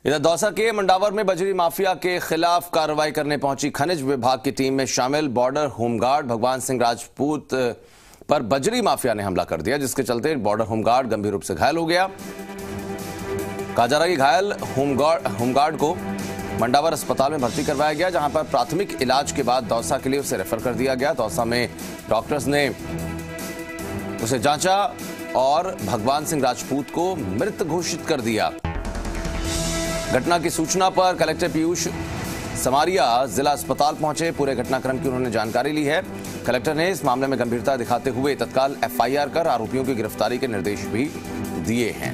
इधर दौसा के मंडावर में बजरी माफिया के खिलाफ कार्रवाई करने पहुंची खनिज विभाग की टीम में शामिल बॉर्डर होमगार्ड भगवान सिंह राजपूत पर बजरी माफिया ने हमला कर दिया, जिसके चलते बॉर्डर होमगार्ड गंभीर रूप से घायल हो गया। कहा जा रहा है कि घायल होमगार्ड को मंडावर अस्पताल में भर्ती करवाया गया, जहां पर प्राथमिक इलाज के बाद दौसा के लिए उसे रेफर कर दिया गया। दौसा में डॉक्टर्स ने उसे जांचा और भगवान सिंह राजपूत को मृत घोषित कर दिया। घटना की सूचना पर कलेक्टर पीयूष समारिया जिला अस्पताल पहुंचे। पूरे घटनाक्रम की उन्होंने जानकारी ली है। कलेक्टर ने इस मामले में गंभीरता दिखाते हुए तत्काल एफआईआर कर आरोपियों की गिरफ्तारी के निर्देश भी दिए हैं।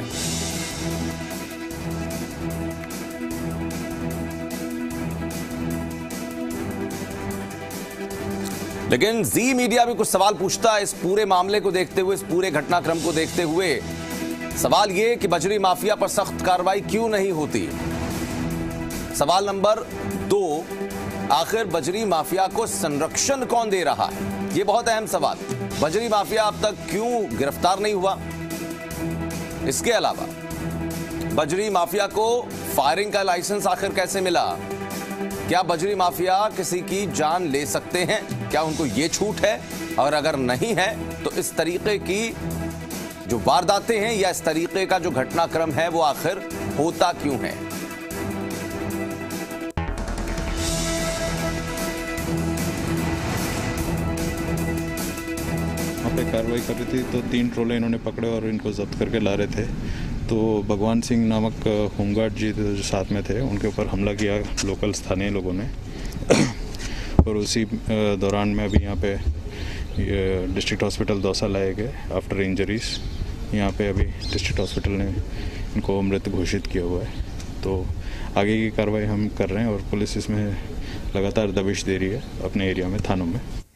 लेकिन जी मीडिया भी कुछ सवाल पूछता है इस पूरे मामले को देखते हुए, इस पूरे घटनाक्रम को देखते हुए। सवाल ये कि बजरी माफिया पर सख्त कार्रवाई क्यों नहीं होती। सवाल नंबर 2, आखिर बजरी माफिया को संरक्षण कौन दे रहा है, ये बहुत अहम सवाल। बजरी माफिया अब तक क्यों गिरफ्तार नहीं हुआ। इसके अलावा बजरी माफिया को फायरिंग का लाइसेंस आखिर कैसे मिला। क्या बजरी माफिया किसी की जान ले सकते हैं, क्या उनको ये छूट है, और अगर नहीं है तो इस तरीके की जो वारदातें हैं या इस तरीके का जो घटनाक्रम है वो आखिर होता क्यों है। वहाँ पे कार्रवाई कर रही थी तो 3 ट्रोले इन्होंने पकड़े और इनको जब्त करके ला रहे थे। तो भगवान सिंह नामक होमगार्ड जी जो साथ में थे, उनके ऊपर हमला किया लोकल स्थानीय लोगों ने। और उसी दौरान में अभी यहाँ पे डिस्ट्रिक्ट हॉस्पिटल दौसा लाए गए आफ्टर इंजरीज। यहाँ पे अभी डिस्ट्रिक्ट हॉस्पिटल ने इनको मृत घोषित किया हुआ है। तो आगे की कार्रवाई हम कर रहे हैं और पुलिस इसमें लगातार दबिश दे रही है अपने एरिया में, थानों में।